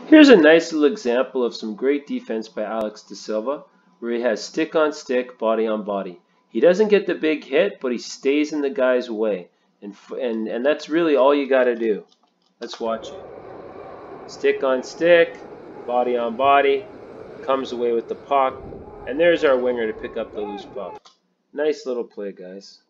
Here's a nice little example of some great defense by Alex De Silva, where he has stick on stick, body on body. He doesn't get the big hit, but he stays in the guy's way, and that's really all you got to do. Let's watch it. Stick on stick, body on body, comes away with the puck, and there's our winger to pick up the loose puck. Nice little play, guys.